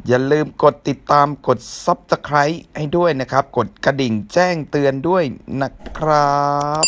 อย่าลืมกดติดตามกด Subscribe ให้ด้วยนะครับกดกระดิ่งแจ้งเตือนด้วยนะครับ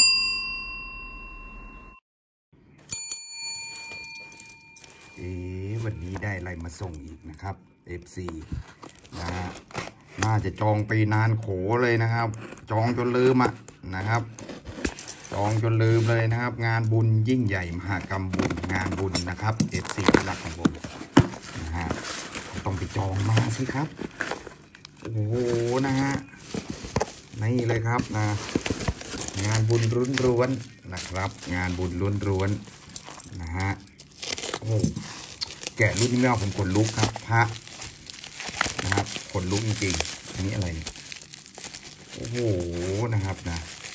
วันนี้ได้อะไรมาส่งอีกนะครับ FC นะฮะน่าจะจองไปนานโขเลยนะครับจองจนลืมนะครับจองจนลืมเลยนะครับงานบุญยิ่งใหญ่มหกรรมบุญงานบุญนะครับ FC ที่รักของผมนะฮะต้องไปจองมาสิครับโอ้โหนะฮะนี่เลยครับนะงานบุญล้วนๆนะครับงานบุญล้วนๆนะฮะโอ้แกะรุ่นนี้ไม่เอาผมขนลุกครับพระนะครับขนลุกจริงๆอันนี้อะไรเนี่ยโอ้โหนะครับนะ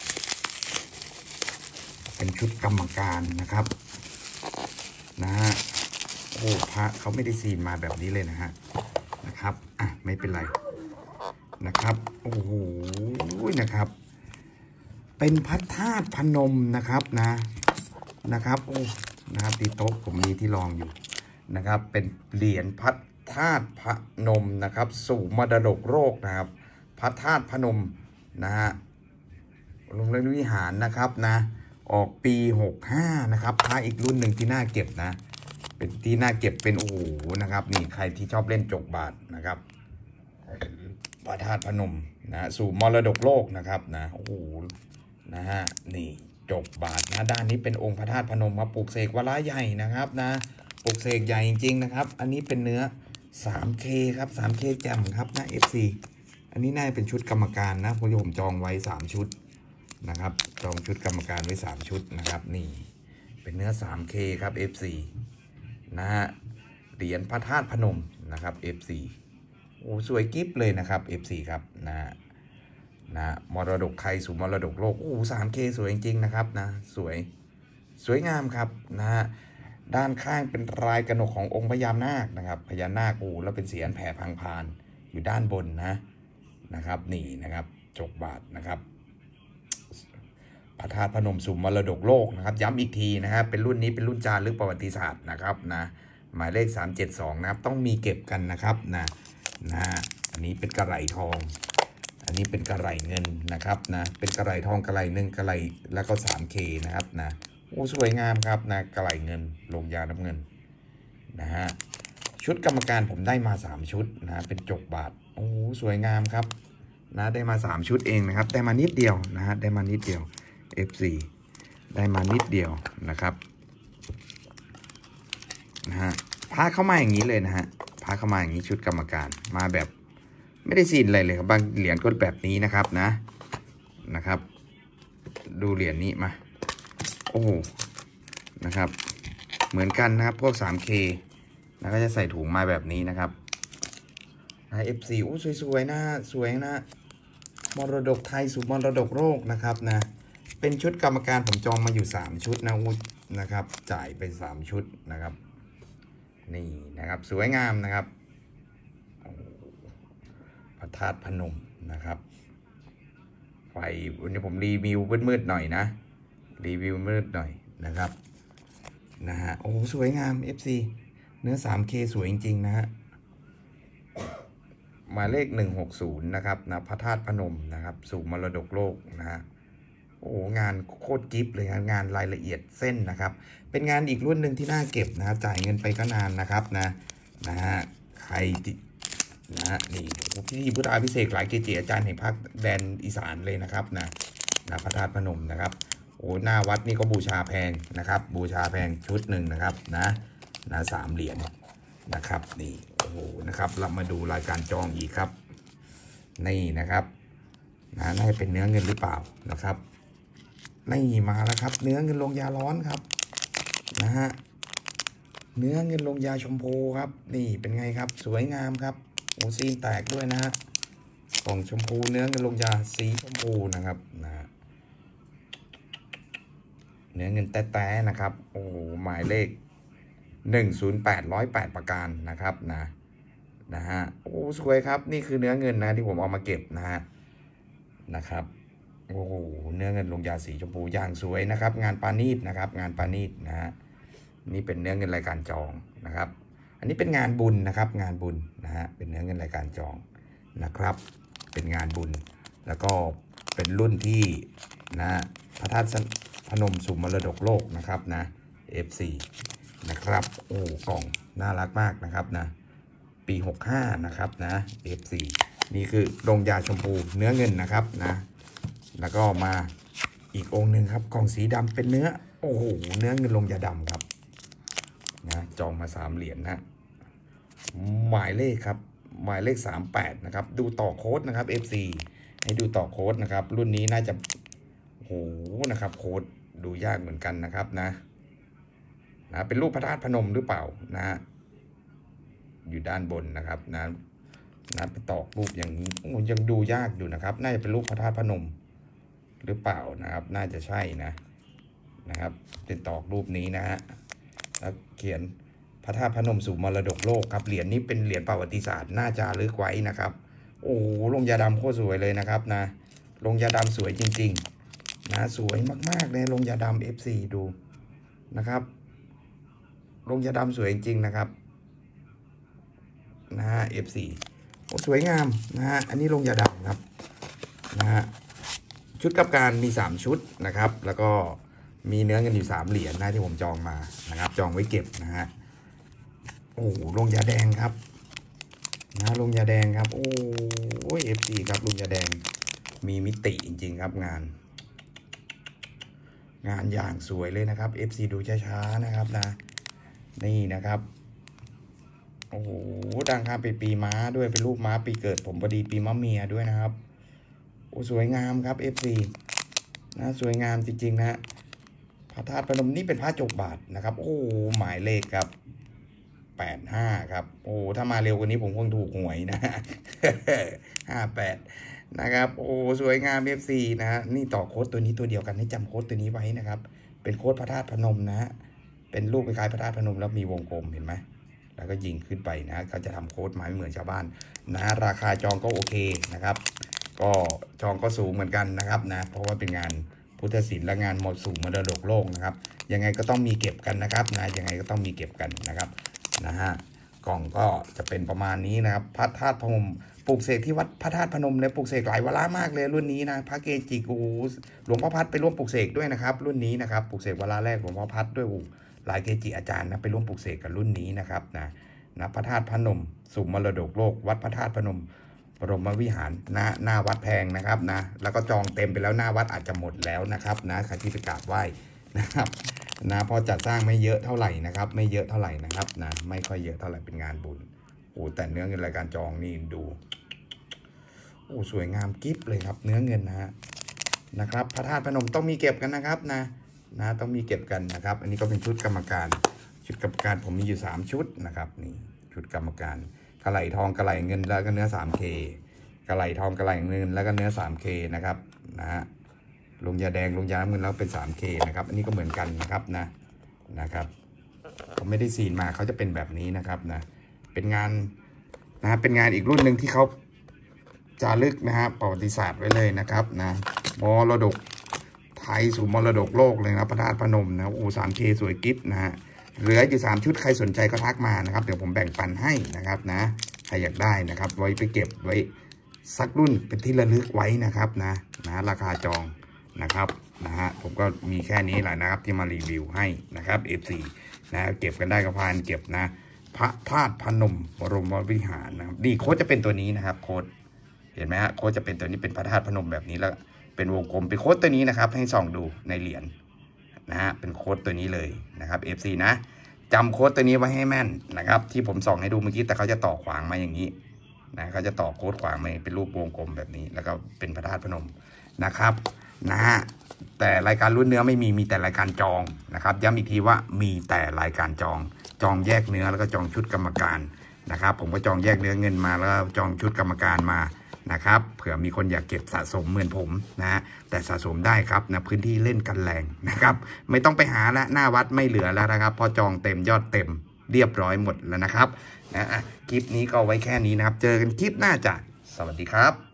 เป็นชุดกรรมการนะครับนะฮะโอ้พระเขาไม่ได้ซีนมาแบบนี้เลยนะครับไม่เป็นไรนะครับโอ้โหนะครับเป็นพระธาตุพนมนะครับนะครับโอ้นะครับที่โต๊ะผมมีที่รองอยู่นะครับเป็นเหรียญพระธาตุพนมนะครับสู่มรดกโลกนะครับพระธาตุพนมนะฮะโรงเรียนวิหารนะครับนะออกปี65นะครับพระอีกรุ่นหนึ่งที่น่าเก็บนะเป็นที่น่าเก็บเป็นโอ้โหนะครับนี่ใครที่ชอบเล่นจกบาทนะครับพระธาตุพนมนะสู่มรดกโลกนะครับนะโอ้โหนะฮะนี่จกบาทนะด้านนี้เป็นองค์พระธาตุพนมมาปลูกเสกวาระใหญ่นะครับนะปลูกเสกใหญ่จริงๆนะครับอันนี้เป็นเนื้อ 3K ครับ 3K แจ่มครับนะ FC อันนี้น่าจะเป็นชุดกรรมการนะผมจองไว้3ชุดนะครับจองชุดกรรมการไว้3ชุดนะครับนี่เป็นเนื้อ 3K ครับ FC นะฮะเหรียญพระธาตุพนมนะครับ FC โอ้สวยกิ๊บเลยนะครับ FC ครับนะมรดกไทยสู่มรดกโลกโอ้ 3K สวยจริงๆนะครับนะสวยงามครับนะฮะด้านข้างเป็นลายกระหนกขององค์พญานาคนะครับพญานาคแล้วเป็นเสียนแผ่พังพานอยู่ด้านบนนะครับนี่นะครับจกบาทนะครับพระธาตุพนมสู่มรดกโลกนะครับย้ำอีกทีนะครับเป็นรุ่นนี้เป็นรุ่นจารึกประวัติศาสตร์นะครับนะหมายเลข372นะครับต้องมีเก็บกันนะครับนะอันนี้เป็นกระไหล่ทองอันนี้เป็นกระไหล่เงินนะครับนะเป็นกระไหล่ทองกระไหล่หนึ่งกระไหล่แล้วก็ 3K นะครับนะโอ้สวยงามครับนะกระไหล่เงินลงยาน้ำเงินนะฮะชุดกรรมการผมได้มา3ชุดนะเป็นจกบาทโอ้สวยงามครับนะได้มา3ชุดเองนะครับได้มานิดเดียวนะฮะได้มานิดเดียว F4 ได้มานิดเดียวนะครับนะฮะพาเข้ามาอย่างนี้เลยนะฮะพาเข้ามาอย่างนี้ชุดกรรมการมาแบบไม่ได้ซีนอะไรเลยครับบางเหรียญก็แบบนี้นะครับนะครับดูเหรียญนี้มาโอ้นะครับเหมือนกันนะครับพวก 3K แล้วก็จะใส่ถุงมาแบบนี้นะครับF4 โอ้สวยๆนะสวยนะมรดกไทยสู่มรดกโลกนะครับนะเป็นชุดกรรมการผมจองมาอยู่3ชุดนะครับจ่ายไป3ชุดนะครับนี่นะครับสวยงามนะครับพระธาตุพนมนะครับไฟวันนี้ผมรีวิวมืดๆหน่อยนะรีวิวมืดหน่อยนะครับนะฮะโอ้สวยงาม FC เนื้อ 3K สวยจริงๆนะฮะหมายเลข160นะครับนะพระธาตุพนมนะครับสู่มรดกโลกนะฮะโอ้งานโคตรกิ๊บเลยงานรายละเอียดเส้นนะครับเป็นงานอีกรุ่นหนึ่งที่น่าเก็บนะจ่ายเงินไปก็นานนะครับนะฮะใครนะนี่พิธีพุทธาภิเษกหลายเกจิอาจารย์แห่งภาคแดนอีสานเลยนะครับนะพระธาตุพนมนะครับโอ้หน้าวัดนี่ก็บูชาแพงนะครับบูชาแพงชุดหนึ่งนะครับนะ3เหรียญนะครับนี่โอ้โหนะครับเรามาดูรายการจองอีกครับนี่นะครับน่าจะเป็นเนื้อเงินหรือเปล่านะครับนี่มาแล้วครับเนื้อเงินลงยาร้อนครับนะฮะเนื้อเงินลงยาชมพูครับนี่เป็นไงครับสวยงามครับโอ้ซีนแตกด้วยนะฮะกล่องชมพูเนื้อเงินลงยาสีชมพูนะครับเนื้อเงินแต้ๆนะครับโอ้หมายเลข108ประการนะครับนะฮะโอ้สวยครับนี่คือเนื้อเงินนะที่ผมเอามาเก็บนะครับโอ้โหเนื้อเงินลงยาสีชมพูอย่างสวยนะครับงานปานีตนะครับงานปานีตนะฮะนี่เป็นเนื้อเงินรายการจองนะครับนนี้เป็นงานบุญนะครับงานบุญนะฮะเป็นเนื้อเงินรายการจองนะครับเป็นงานบุญแล้วก็เป็นรุ่นที่นะพระธาตุพนมสู่มรดกโลกนะครับนะ F4 นะครับโอ้กล่องน่ารักมากนะครับนะปี65นะครับนะ F4 นี่คือลงยาชมพูเนื้อเงินนะครับนะแล้วก็มาอีกองค์หนึ่งครับกล่องสีดำเป็นเนื้อโอ้โหเนื้อเงินลงยาดำครับนะจองมา3เหรียญนะหมายเลขครับหมายเลข38นะครับดูต่อโค้ดนะครับ F4 ให้ดูต่อโค้ดนะครับรุ่นนี้น่าจะโหนะครับโค้ดดูยากเหมือนกันนะครับนะเป็นรูปพระธาตุพนมหรือเปล่านะอยู่ด้านบนนะครับนะไปตอกรูปอย่างนี้ยังดูยากอยู่นะครับน่าจะเป็นรูปพระธาตุพนมหรือเปล่านะครับน่าจะใช่นะครับเป็นตอกรูปนี้นะฮะแล้วเขียนพระธาตุพนมสู่มรดกโลกครับเหรียญนี้เป็นเหรียญประวัติศาสตร์น่าจะลึกไว้นะครับโอ้ลงยาดำโคตรสวยเลยนะครับนะลงยาดำสวยจริงๆนะสวยมากๆเลยลงยาดำ F4 ดูนะครับลงยาดำสวยจริงๆนะครับนะฮะ F4 โอ้สวยงามนะฮะอันนี้ลงยาดำครับนะฮะชุดกับการมี3ชุดนะครับแล้วก็มีเนื้อเงินอยู่3เหรียญนะที่ผมจองมานะครับจองไว้เก็บนะฮะโอ้ลงยาแดงครับนะลงยาแดงครับโอ้ย F4 ครับลงยาแดงมีมิติจริงๆครับงานอย่างสวยเลยนะครับ F4 ดูช้าๆนะครับนะนี่นะครับโอ้โหดังข้ามไปปีม้าด้วยเป็นรูปม้าปีเกิดผมพอดีปีมะเมียด้วยนะครับโอ้สวยงามครับ F4 นะสวยงามจริงๆนะพระธาตุพนมนี่เป็นพระจกบาทนะครับโอ้หมายเลขครับ85ครับโอ้ถ้ามาเร็วกว่านี้ผมคงถูกหวยนะ58นะครับโอ้สวยงาม F4 นะนี่ต่อโค้ดตัวนี้ตัวเดียวกันให้จำโค้ดตัวนี้ไว้นะครับเป็นโค้ดพระธาตุพนมนะเป็นรูปคล้ายพระธาตุพนมแล้วมีวงกลมเห็นไหมแล้วก็ยิงขึ้นไปนะเขาจะทำโค้ดมาไม่เหมือนชาวบ้านนะราคาจองก็โอเคนะครับก็จองก็สูงเหมือนกันนะครับนะเพราะว่าเป็นงานพุทธศิลป์และงานสู่มรดกโลกนะครับยังไงก็ต้องมีเก็บกันนะครับนะยังไงก็ต้องมีเก็บกันนะครับนะฮะกล่องก็จะเป็นประมาณนี้นะครับพระธาตุพนมปลูกเสกที่วัดพระธาตุพนมเนี่ยปลูกเสกหลายวาระมากเลยรุ่นนี้นะพระเกจิกูหลวงพ่อพัดไปร่วมปลูกเสกด้วยนะครับรุ่นนี้นะครับปลูกเสกวาระแรกหลวงพ่อพัดด้วยหลายเกจิอาจารย์นะไปร่วมปลูกเสกกับรุ่นนี้นะครับนะพระธาตุพนมสู่มรดกโลกวัดพระธาตุพนมบรมวิหารหน้าวัดแพงนะครับนะแล้วก็จองเต็มไปแล้วหน้าวัดอาจจะหมดแล้วนะครับนะใครที่ไปกราบไหว้นะครับนะพอจัดสร้างไม่เยอะเท่าไหร่นะครับไม่เยอะเท่าไหร่นะครับนะไม่ค่อยเยอะเท่าไหร่เป็นงานบุญโอ้แต่เนื้อเงินรายการจองนี่ดูโอ้สวยงามกิ๊บเลยครับเนื้อเงินนะครับพระธาตุพนมต้องมีเก็บกันนะครับนะต้องมีเก็บกันนะครับอันนี้ก็เป็นชุดกรรมการผมมีอยู่3ชุดนะครับนี่ชุดกรรมการกระไหลทองกระไหลเงินแล้วก็เนื้อ 3K กระไหลทองกระไหลเงินแล้วก็เนื้อ 3K นะครับลงยาแดงลงยาน้ำเงินแล้วเป็น 3K นะครับอันนี้ก็เหมือนกันนะครับนะครับเขาไม่ได้ซีนมาเขาจะเป็นแบบนี้นะครับเป็นงานเป็นงานอีกรุ่นหนึ่งที่เขาจารึกประวัติศาสตร์ไว้เลยนะครับมรดกไทยสู่มรดกโลกเลยนะพระธาตุพนมนะโอ้ 3K สวยกิ๊บเหลืออยู่3ชุดใครสนใจก็ทักมานะครับเดี๋ยวผมแบ่งปันให้นะครับใครอยากได้นะครับไว้ไปเก็บไว้สักรุ่นเป็นที่ระลึกไว้นะครับราคาจองนะครับผมก็มีแค่นี้แหละนะครับที่มารีวิวให้นะครับ F4 เก็บกันได้ก็พานเก็บพระธาตุพนมบรมวิหารนะครับดีโค้ดจะเป็นตัวนี้นะครับโค้ดเห็นไหมฮะโค้ดจะเป็นตัวนี้เป็นพระธาตุพนมแบบนี้แล้วเป็นวงกลมเป็นโค้ดตัวนี้นะครับให้ส่องดูในเหรียญเป็นโค้ดตัวนี้เลยนะครับ F4 จำโค้ดตัวนี้ไว้ให้แม่นนะครับที่ผมส่องให้ดูเมื่อกี้แต่เขาจะต่อขวางมาอย่างนี้เขาจะต่อโค้ดขวางมาเป็นรูปวงกลมแบบนี้แล้วก็เป็นพระธาตุพนมนะครับแต่รายการรุ่นเนื้อไม่มีแต่รายการจองนะครับย้ำอีกทีว่ามีแต่รายการจองแยกเนื้อแล้วก็จองชุดกรรมการนะครับผมก็จองแยกเนื้อเงินมาแล้วจองชุดกรรมการมานะครับเผื่อมีคนอยากเก็บสะสมเหมือนผมแต่สะสมได้ครับพื้นที่เล่นกันแรงนะครับไม่ต้องไปหาแล้วหน้าวัดไม่เหลือแล้วนะครับพอจองเต็มยอดเต็มเรียบร้อยหมดแล้วนะครับคลิปนี้ก็ไว้แค่นี้นะครับเจอกันคลิปหน้าจ้ะสวัสดีครับ